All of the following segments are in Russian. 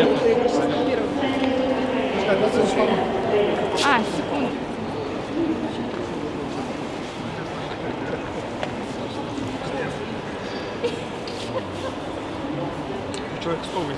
Секунду. Человек 100 выставил.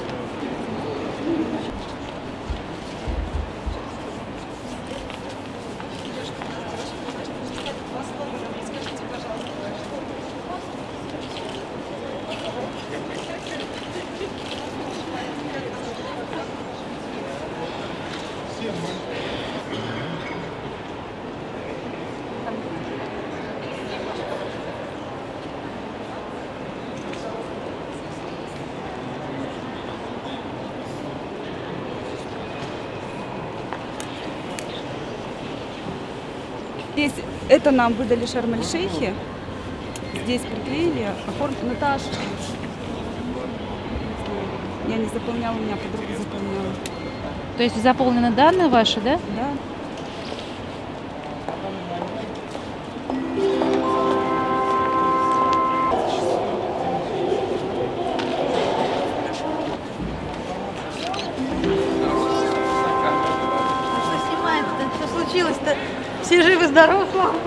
Здесь это нам выдали Шарм-эль-Шейхи. Здесь приклеили, оформили. Наташа. Я не заполняла, у меня подруга заполняла. То есть заполнены данные ваши, да? Да. Что снимает-то? Что случилось-то? Все живы-здоровы, слава Богу.